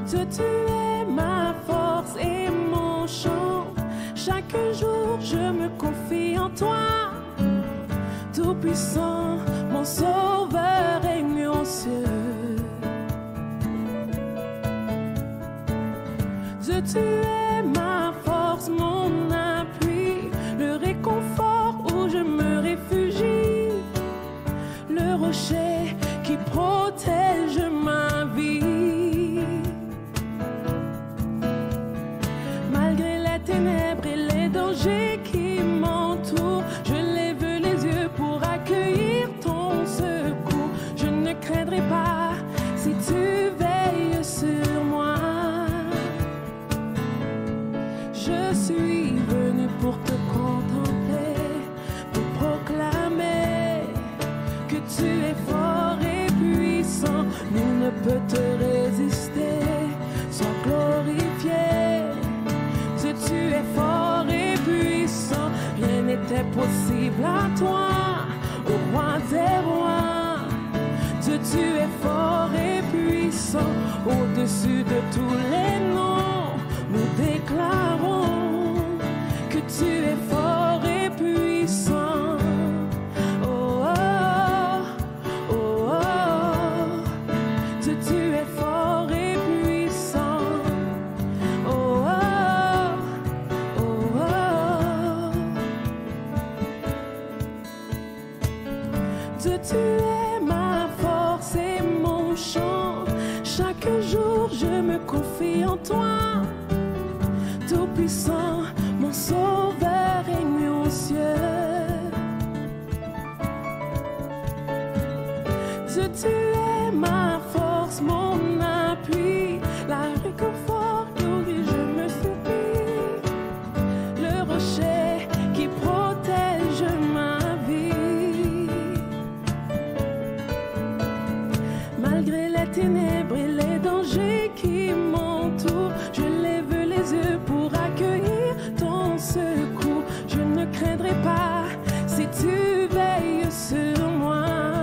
Dieu, tu es ma force et mon chant. Chaque jour, je me confie en toi. Tout-puissant, mon sauveur règne aux cieux. Dieu, tu es ma force, mon appui, le réconfort où je me réfugie, le rocher qui protège ma vie. Malgré les ténèbres et les dangers qui m'entourent, je lève les yeux pour accueillir ton secours. Je ne craindrai pas si tu veilles sur moi. Je suis venu pour te contempler, pour proclamer que tu es fort et puissant. Nul ne peut te résister, sois glorifié. Dieu, tu es fort et puissant, rien n'était possible à toi, au roi des rois. Dieu, tu es fort et puissant, au-dessus de tous les noms, nous déclarons que tu es fort et puissant. Oh, oh, oh, oh. Dieu, tu es fort et puissant. Oh, oh, oh, oh. Dieu, tu es ma force et mon chant. Chaque jour, je me confie en toi. Tout-puissant, mon sauveur règne aux cieux. Dieu, tu es ma force, mon appui, la réconfort où je me soupire, le rocher qui protège ma vie. Malgré les ténèbres et les dangers qui m'entourent, je lève les yeux pour accueillir ton secours. Je ne craindrai pas si tu veilles sur moi.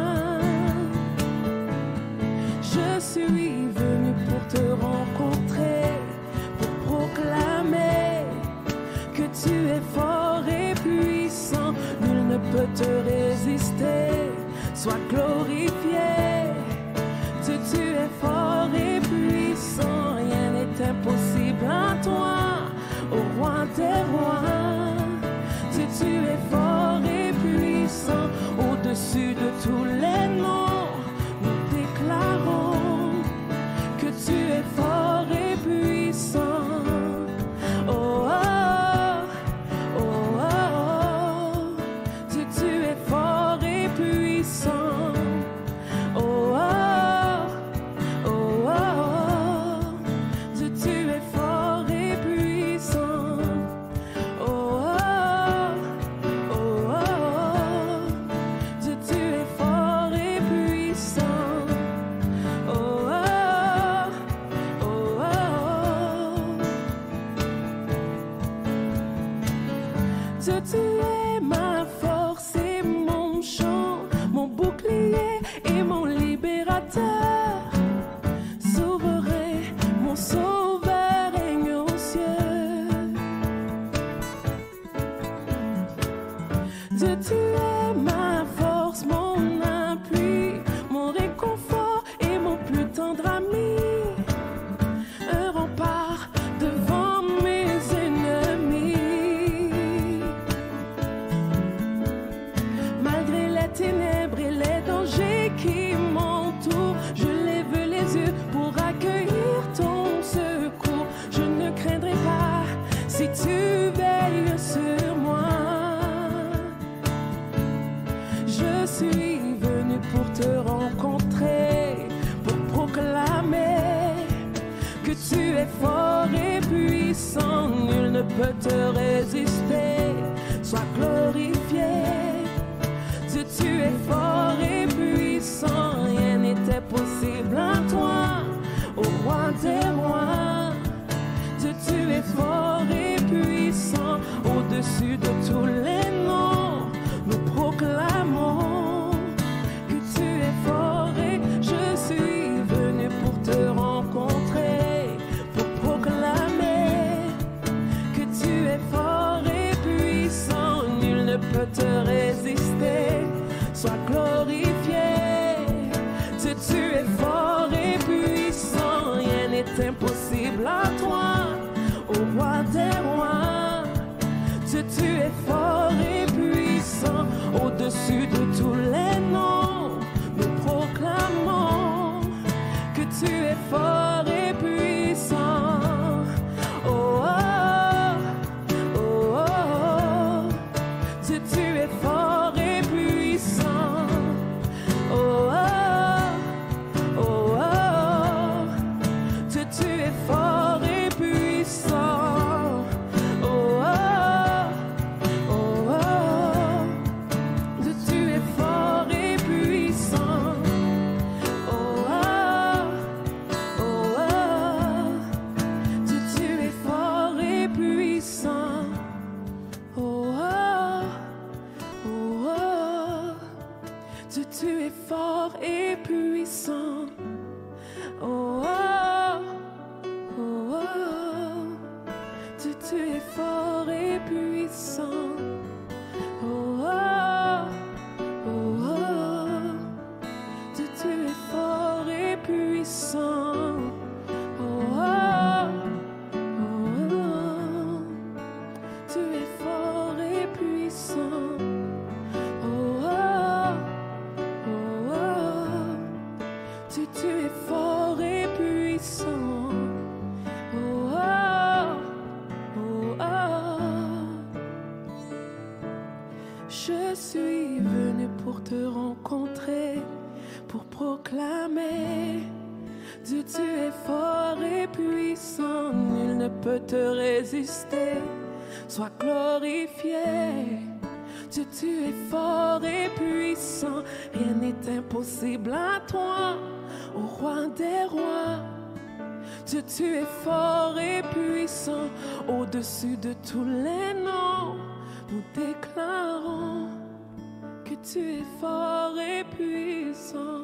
Je suis venu pour te rencontrer, pour proclamer que tu es fort et puissant. Nul ne peut te résister, sois glorifié. Dieu, tu es fort et puissant, rien n'est impossible à toi, au roi des rois. Dieu, tu es fort et puissant, au-dessus de tous les noms, nous déclarons que tu es fort et puissant. Oh, oh, oh, oh, oh. Dieu, tu es fort et puissant. Oh, oh, oh, oh, oh. Dieu, tu es fort et puissant. Oh, oh, oh, oh, oh. Dieu, tu es fort et puissant. Oh, oh, oh, oh. Dieu, tu es ma force et mon chant, mon bouclier et mon libérateur. Souverain, mon sauveur règne aux cieux. Dieu, tu es ma force, mon appui, mon réconfort et mon plus tendre ami. Un rempart devant mes ennemis. Malgré les ténèbres et les dangers qui m'entourent, je lève les yeux pour accueillir ton secours. Je ne craindrai pas si tu veilles sur moi. Je suis venu pour te rencontrer, pour proclamer que tu es fort et puissant. Nul ne peut te résister, sois glorifié. Dieu, tu es fort et puissant, rien n'était possible à toi, au roi des rois. Dieu, tu es fort et puissant, au-dessus de tous les noms, nous proclamons que tu es fort et je suis venu pour te rencontrer, n'est impossible à toi, au roi des rois. Dieu, tu es fort et puissant, au-dessus de tous les noms. Nous proclamons que tu es fort et puissant. Oh, oh, oh, oh. Dieu, tu es fort et puissant. Oh, oh, oh, oh. Dieu, tu es fort et puissant. Oh, oh, oh, oh. Dieu, tu es fort et puissant. Oh, oh, oh, oh. Dieu, tu es fort et puissant. Oh, oh, oh, oh. Dieu, tu es fort et puissant. Oh, oh, oh, oh. Dieu, tu es fort et puissant. Oh, oh, oh, oh. Dieu, tu es fort et puissant. Oh, oh, oh, oh. Tu es fort et puissant. Oh, oh, oh, oh. Dieu, tu es fort et puissant. Oh, oh, oh, oh. Je suis venu pour te rencontrer, pour proclamer. Dieu, tu es fort et puissant, nul ne peut te résister. Sois glorifié. Dieu, tu es fort et puissant, rien n'est impossible à toi, au roi des rois. Dieu, tu es fort et puissant, au-dessus de tous les noms. Nous déclarons que tu es fort et puissant.